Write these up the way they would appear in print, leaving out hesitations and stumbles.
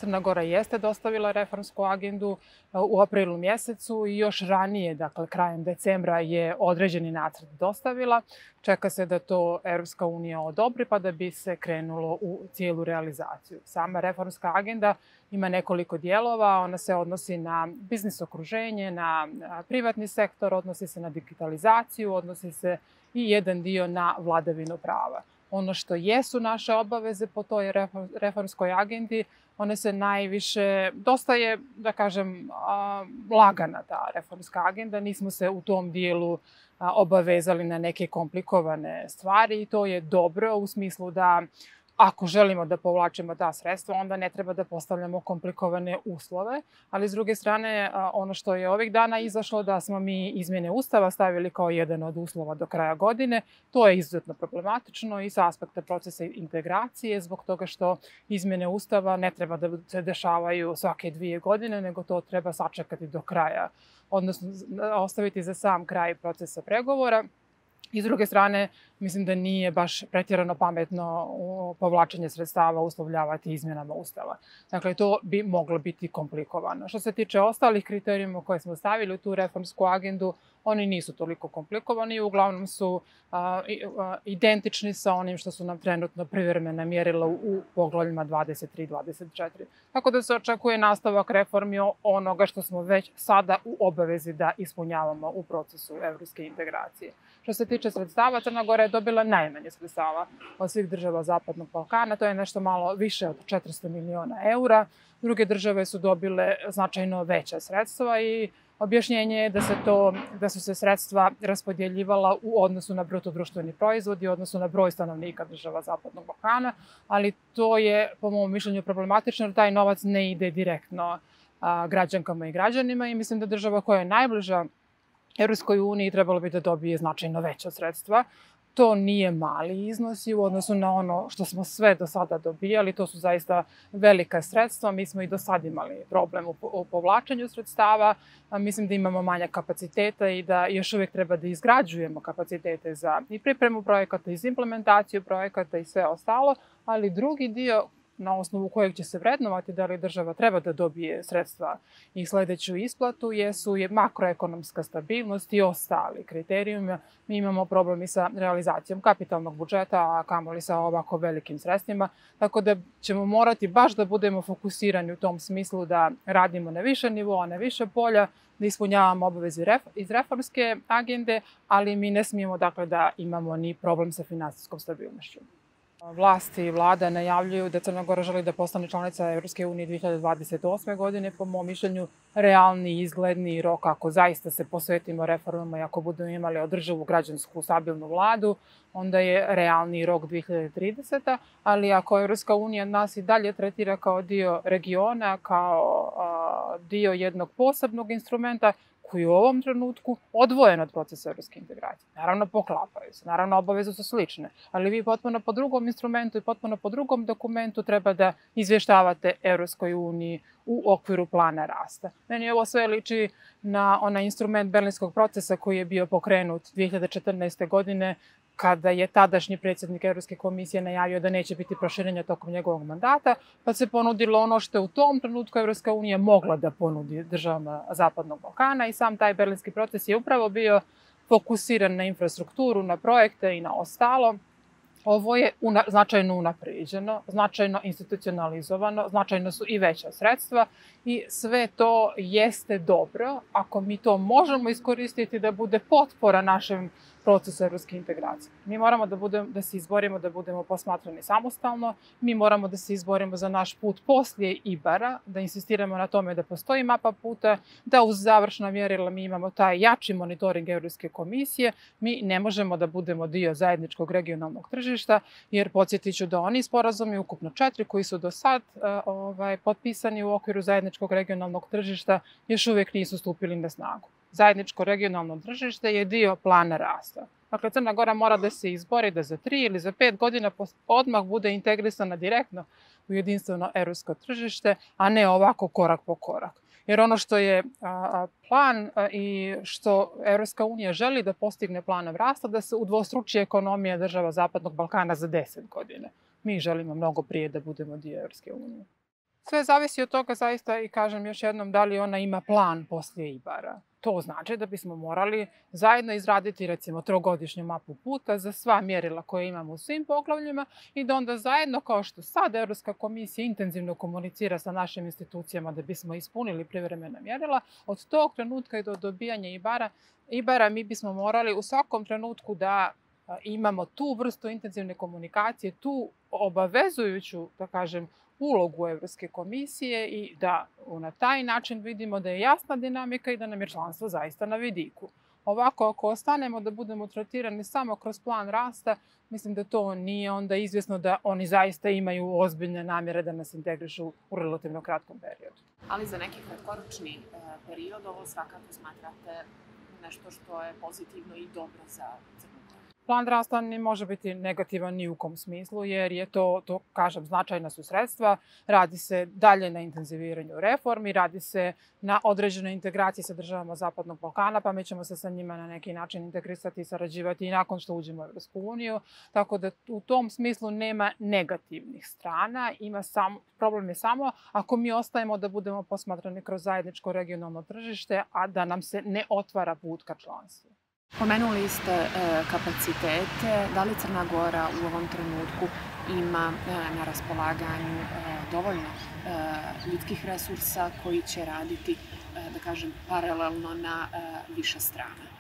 Crna Gora jeste dostavila reformsku agendu u aprilu mjesecu i još ranije, dakle krajem decembra, je određeni nacrt dostavila. Čeka se da to Evropska unija odobri pa da bi se krenulo u cijelu realizaciju. Sama reformska agenda ima nekoliko dijelova. Ona se odnosi na biznis okruženje, na privatni sektor, odnosi se na digitalizaciju, odnosi se i jedan dio na vladavinu prava. Ono što jesu naše obaveze po toj reformskoj agendi, one se najviše, dosta je, da kažem, lagana ta reformska agenda. Nismo se u tom dijelu obavezali na neke komplikovane stvari i to je dobro u smislu da ako želimo da povlačimo ta sredstva, onda ne treba da postavljamo komplikovane uslove. Ali, s druge strane, ono što je ovih dana izašlo da smo mi izmjene Ustava stavili kao jedan od uslova do kraja godine, to je izuzetno problematično i sa aspekta procesa integracije, zbog toga što izmjene Ustava ne treba da se dešavaju svake 2 godine, nego to treba sačekati do kraja, odnosno ostaviti za sam kraj procesa pregovora. I s druge strane, mislim da nije baš pretjerano pametno povlačenje sredstava uslovljavati izmjenama Ustava. Dakle, to bi moglo biti komplikovano. Što se tiče ostalih kriterijuma koje smo stavili u tu reformsku agendu, oni nisu toliko komplikovani i uglavnom su identični sa onim što su nam trenutno privremena mjerila u poglavljima 23 i 24. Tako da se očekuje nastavak reformi onoga što smo već sada u obavezi da ispunjavamo u procesu evropske integracije. Što se tiče sredstava, Crna Gora je dobila najmanje sredstava od svih država Zapadnog Balkana. To je nešto malo više od 400 miliona eura. Druge države su dobile značajno veća sredstva i objašnjenje je da su se sredstva raspodjeljivala u odnosu na bruto društveni proizvod i u odnosu na broj stanovnika država Zapadnog Balkana, ali to je, po mom mišljenju, problematično jer taj novac ne ide direktno građankama i građanima i mislim da država koja je najbliža Evropskoj uniji trebalo bi da dobije značajno veća sredstva. To nije mali iznos i u odnosu na ono što smo sve do sada dobijali, to su zaista velika sredstva. Mi smo i do sada imali problem u povlačenju sredstava. Mislim da imamo manja kapaciteta i da još uvijek treba da izgrađujemo kapacitete za i pripremu projekata, i implementaciju projekata i sve ostalo, ali drugi dio na osnovu kojeg će se vrednovati da li država treba da dobije sredstva i sledeću isplatu je makroekonomska stabilnost i ostali kriterijumi. Mi imamo problem i sa realizacijom kapitalnog budžeta, a kamoli sa ovako velikim sredstvima, tako da ćemo morati baš da budemo fokusirani u tom smislu da radimo na više nivoa, na više polja, da ispunjavamo obaveze iz reformske agende, ali mi ne smijemo da imamo ni problem sa finansijskom stabilnošću. Vlasti i vlada najavljuju da Crna Gora želi da postane članica Evropske unije 2028. godine. Po mom mišljenju, realni i izgledni rok, ako zaista se posvetimo reformama i ako budemo imali održivu građansku stabilnu vladu, onda je realni rok 2030. Ali ako Evropska unija nas i dalje tretira kao dio regiona, kao dio jednog posebnog instrumenta, koji je u ovom trenutku odvojen od procesa evropske integracije. Naravno, poklapaju se, naravno, obaveze su slične, ali vi potpuno po drugom instrumentu i potpuno po drugom dokumentu treba da izvještavate Evropskoj uniji u okviru plana rasta. Meni ovo sve liči na onaj instrument berlinskog procesa koji je bio pokrenut 2014. godine, kada je tadašnji predsjednik Evropske komisije najavio da neće biti proširenja tokom njegovog mandata, pa se ponudilo ono što je u tom trenutku Evropska unija mogla da ponudi državama Zapadnog Balkana i sam taj berlinski proces je upravo bio fokusiran na infrastrukturu, na projekte i na ostalo. Ovo je značajno unapređeno, značajno institucionalizovano, značajno su i veća sredstva i sve to jeste dobro ako mi to možemo iskoristiti da bude potpora našem procesu evropske integracije. Mi moramo da se izborimo da budemo posmatrani samostalno, mi moramo da se izborimo za naš put poslije Ibara, da insistiramo na tome da postoji mapa puta, da uz završna mjerila mi imamo taj jači monitoring Evropske komisije, mi ne možemo da budemo dio zajedničkog regionalnog tržišta, jer podsjetit ću da oni sporazumi, ukupno 4 koji su do sad potpisani u okviru zajedničkog regionalnog tržišta, još uvijek nisu stupili na snagu. Zajedničko regionalno tržište je dio plana rasta. Dakle, Crna Gora mora da se izbori da za 3 ili za 5 godina odmah bude integrisana direktno u jedinstveno evropsko tržište, a ne ovako korak po korak. Jer ono što je plan i što Evropska unija želi da postigne planom rasta, da se udvostruči ekonomija država Zapadnog Balkana za 10 godina. Mi želimo mnogo prije da budemo dio Evropske unije. Sve zavisi od toga zaista i kažem još jednom da li ona ima plan poslije Ibara. To znači da bismo morali zajedno izraditi recimo trogodišnju mapu puta za sva mjerila koje imamo u svim poglavljima i da onda zajedno, kao što sad Evropska komisija intenzivno komunicira sa našim institucijama da bismo ispunili privremena mjerila, od tog trenutka i do dobijanja Ibara mi bismo morali u svakom trenutku da imamo tu vrstu intenzivne komunikacije, tu obavezujuću, da kažem, ulogu Evropske komisije i da na taj način vidimo da je jasna dinamika i da nam je članstvo zaista na vidiku. Ovako, ako ostanemo da budemo tretirani samo kroz plan rasta, mislim da to nije onda izvjesno da oni zaista imaju ozbiljne namjere da nas integrišu u relativno kratkom periodu. Ali za neki kratkoročni period ovo svakako smatrate nešto što je pozitivno i dobro za Crnu Goru. Plan rasta ne može biti negativan ni u kom smislu, jer je to, kažem, značajna su sredstva. Radi se dalje na intenziviranju reformi, radi se na određenoj integraciji sa državama Zapadnog Balkana, pa mi ćemo se sa njima na neki način integrisati i sarađivati i nakon što uđemo u Evropsku uniju. Tako da u tom smislu nema negativnih strana. Problem je samo ako mi ostajemo da budemo posmatrani kroz zajedničko regionalno tržište, a da nam se ne otvara put ka članstvu. Pomenuli ste kapacitete. Da li Crna Gora u ovom trenutku ima na raspolaganju dovoljno ljudskih resursa koji će raditi, da kažem, paralelno na više strana?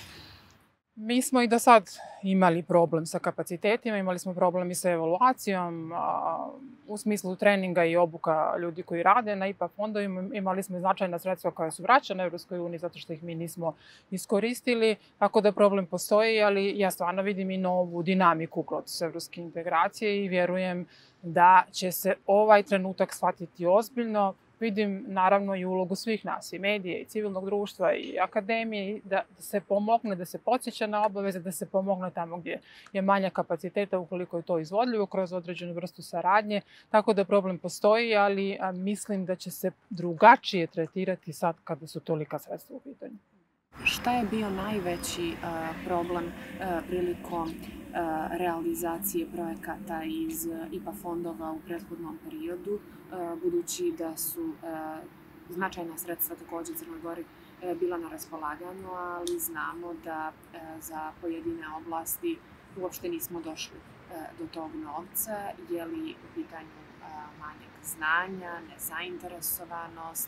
Mi smo i do sad imali problem sa kapacitetima, imali smo problem i sa evaluacijom, u smislu treninga i obuka ljudi koji rade na IPA fondovima. Imali smo i značajna sredstva koja su vraćana Evropskoj uniji zato što ih mi nismo iskoristili, tako da problem postoji, ali ja stvarno vidim i novu dinamiku u procesu evropske integracije i vjerujem da će se ovaj trenutak shvatiti ozbiljno. Vidim naravno i ulogu svih nas, i medije, i civilnog društva, i akademije, da se pomogne, da se podsjeća na obaveze, da se pomogne tamo gdje je manja kapaciteta ukoliko je to izvodljivo kroz određenu vrstu saradnje. Tako da problem postoji, ali mislim da će se drugačije tretirati sad kada su tolika sredstva u pitanju. Šta je bio najveći problem prilikom realizacije projekata iz IPA fondova u prethodnom periodu, budući da su značajna sredstva također Crnoj Gori bila na raspolaganju, ali znamo da za pojedine oblasti uopšte nismo došli do tog novca. Je li u pitanju manjak znanja, nezainteresovanost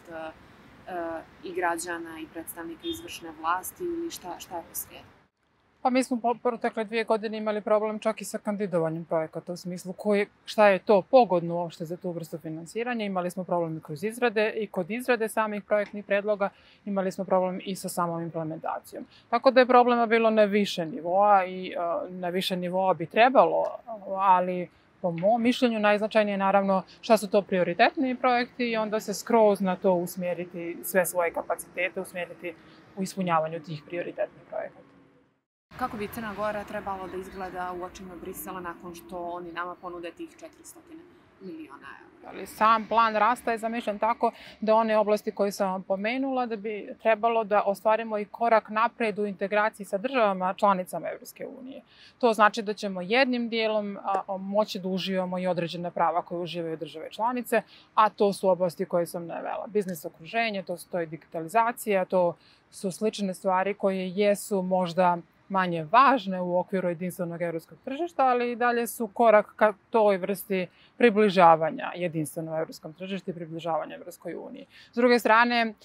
i građana i predstavnika izvršne vlasti ili šta je posrijedi? Pa mi smo protekle 2 godine imali problem čak i sa kandidovanjem projekata u smislu šta je to pogodno uopšte za tu vrstu finansiranja. Imali smo problem i kod izrade samih projektnih predloga, imali smo problem i sa samom implementacijom. Tako da je problema bilo na više nivoa i na više nivoa bi trebalo, ali po mom mišljenju najznačajnije je naravno šta su to prioritetni projekti i onda se skroz na to usmjeriti sve svoje kapacitete, usmjeriti u ispunjavanju tih prioritetnih projekata. Kako bi Crna Gora trebalo da izgleda u očima Brisela nakon što oni nama ponude tih 400 miliona eura? Ali sam plan rasta je zamišljen tako da one oblasti koje sam vam pomenula da bi trebalo da ostvarimo i korak napred u integraciji sa državama članicama Evropske unije. To znači da ćemo jednim dijelom moći da uživamo i određene prava koje uživaju države članice, a to su oblasti koje sam navela. Biznis okruženje, to je digitalizacija, to su slične stvari koje jesu možda manje važne u okviru jedinstvenog evropskog tržišta, ali i dalje su korak ka toj vrsti približavanja jedinstvenom evropskom tržištu i približavanja Evropskoj uniji. S druge strane,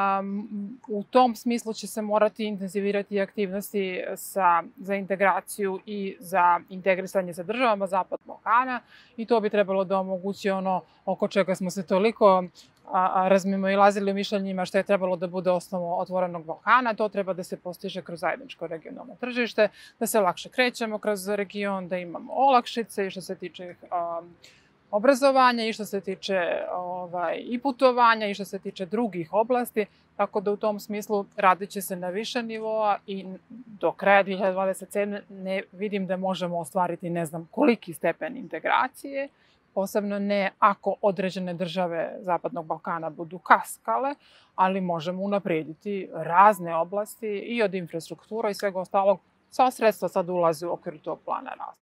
u tom smislu će se morati intenzivirati aktivnosti za integraciju i za integrisanje sa državama Zapadnog Balkana i to bi trebalo da omogući ono oko čega smo se toliko razmimoilazili u mišljenjima što je trebalo da bude osnovom otvorenog Balkana. To treba da se postiže kroz zajedničko regionalno tržište, da se lakše krećemo kroz region, da imamo olakšice i što se tiče obrazovanja i što se tiče i putovanja i što se tiče drugih oblasti. Tako da u tom smislu radit će se na više nivoa i do kraja 2027. ne vidim da možemo ostvariti ne znam koliki stepen integracije, posebno ne ako određene države Zapadnog Balkana budu kaskale, ali možemo unaprijediti razne oblasti i od infrastruktura i svega ostalog. Sva sredstva sad ulaze u okviru tog plana rasta.